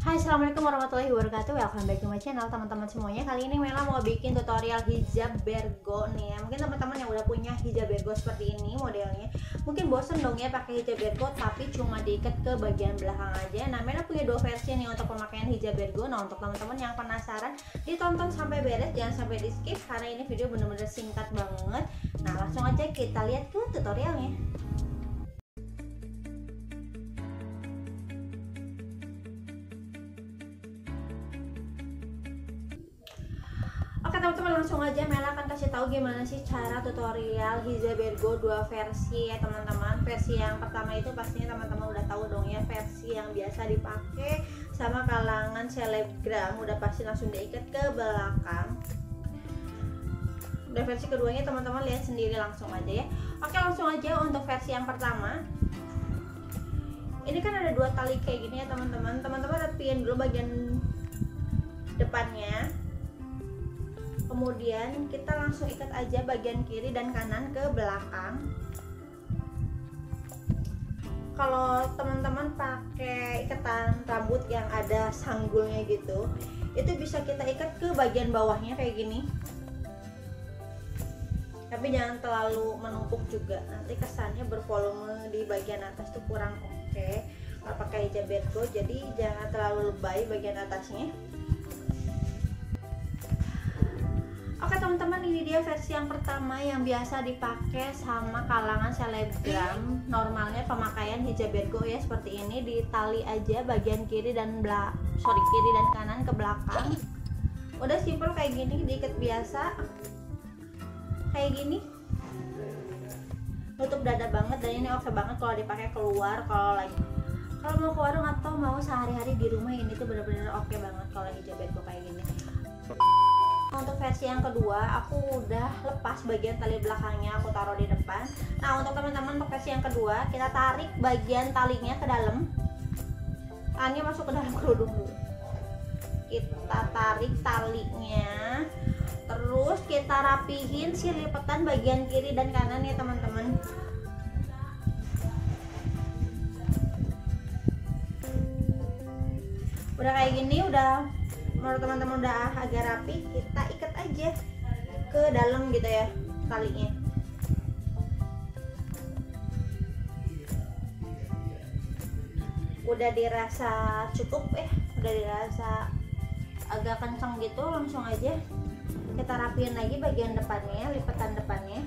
Hai, assalamualaikum warahmatullahi wabarakatuh. Welcome back to my channel teman-teman semuanya. Kali ini Mela mau bikin tutorial hijab bergo nih ya. Mungkin teman-teman yang udah punya hijab bergo seperti ini modelnya, mungkin bosen dong ya pakai hijab bergo tapi cuma diikat ke bagian belakang aja. Nah, Mela punya dua versi nih untuk pemakaian hijab bergo. Nah, untuk teman-teman yang penasaran, ditonton sampai beres, jangan sampai di skip karena ini video bener-bener singkat banget. Nah, langsung aja kita lihat ke tutorialnya. Oke teman-teman, langsung aja Mela akan kasih tahu gimana sih cara tutorial hijab bergo dua versi ya teman-teman. Versi yang pertama itu pastinya teman-teman udah tahu dong ya, versi yang biasa dipakai sama kalangan selebgram, udah pasti langsung diikat ke belakang. Udah versi keduanya teman-teman lihat sendiri langsung aja ya. Oke, langsung aja untuk versi yang pertama. Ini kan ada dua tali kayak gini ya teman-teman. Teman-teman rapiin dulu bagian depannya. Kemudian kita langsung ikat aja bagian kiri dan kanan ke belakang. Kalau teman-teman pakai ikatan rambut yang ada sanggulnya gitu, itu bisa kita ikat ke bagian bawahnya kayak gini. Tapi jangan terlalu menumpuk juga, nanti kesannya bervolume di bagian atas tuh kurang oke kalau pakai hijab bergo. Jadi jangan terlalu lebay bagian atasnya. Oke teman-teman, ini dia versi yang pertama yang biasa dipakai sama kalangan selebgram. Normalnya pemakaian hijab bergo ya seperti ini, ditali aja bagian kiri dan kiri dan kanan ke belakang. Udah simple kayak gini, diikat biasa kayak gini, nutup dada banget, dan ini oke banget kalau dipakai keluar, kalau mau ke warung atau mau sehari-hari di rumah. Ini tuh bener-bener oke banget kalau hijab bergo kayak gini. Untuk versi yang kedua, aku udah lepas bagian tali belakangnya, aku taruh di depan. Nah, untuk teman-teman untuk versi yang kedua, kita tarik bagian talinya ke dalam. Tangannya masuk ke dalam kerudung dulu. Kita tarik talinya, terus kita rapihin si lipatan bagian kiri dan kanan ya teman-teman. Udah kayak gini, udah menurut teman-teman udah agak rapi, kita ikat aja ke dalam gitu ya talinya. Udah dirasa cukup udah dirasa agak kencang gitu, langsung aja kita rapiin lagi bagian depannya, lipatan depannya.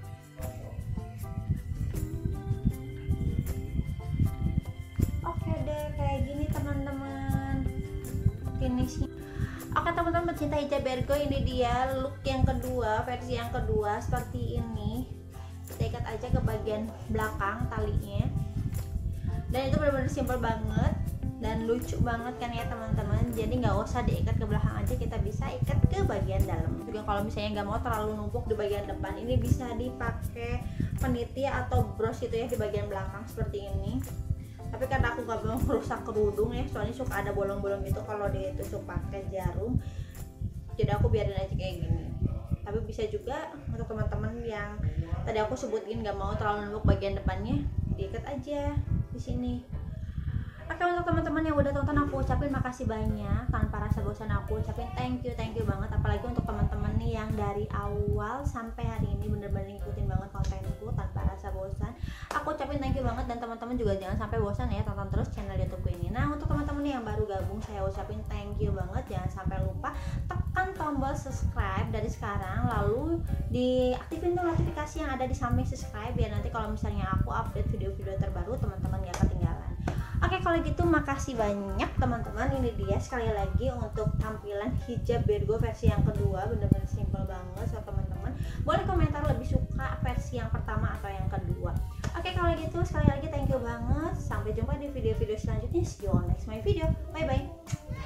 Oke deh, kayak gini teman-teman finishnya. Oke teman-teman pecinta hijab bergo, ini dia look yang kedua, versi yang kedua seperti ini. Kita ikat aja ke bagian belakang talinya, dan itu benar-benar simple banget dan lucu banget kan ya teman-teman. Jadi nggak usah diikat ke belakang aja, kita bisa ikat ke bagian dalam juga. Kalau misalnya nggak mau terlalu numpuk di bagian depan, ini bisa dipakai peniti atau bros gitu ya di bagian belakang seperti ini. Tapi karena aku gak mau merusak kerudung ya, soalnya suka ada bolong-bolong gitu kalau ditusuk pakai jarum, jadi aku biarin aja kayak gini. Tapi bisa juga untuk teman-teman yang tadi aku sebutin gak mau terlalu numpuk bagian depannya, diikat aja di sini. Oke, untuk teman-teman yang udah tonton, aku ucapin makasih banyak. Tanpa rasa bosan aku ucapin thank you banget. Apalagi untuk teman-teman nih yang dari awal sampai hari ini bener-bener ngikutin banget kontenku tanpa rasa bosan, aku ucapin thank you banget. Dan teman-teman juga jangan sampai bosan ya, tonton terus channel YouTubeku ini. Nah, untuk teman-teman yang baru gabung, saya ucapin thank you banget. Jangan sampai lupa tekan tombol subscribe dari sekarang, lalu diaktifin tuh notifikasi yang ada di samping subscribe, biar nanti kalau misalnya aku update video-video terbaru, teman-teman gak ketinggalan. Oke, kalau gitu makasih banyak teman-teman. Ini dia sekali lagi untuk tampilan hijab bergo versi yang kedua, bener-bener simple banget. So teman-teman boleh komentar lebih suka versi yang pertama atau yang kedua. Oke, kalau gitu sekali lagi thank you banget. Sampai jumpa di video-video selanjutnya. See you on next my video. Bye bye.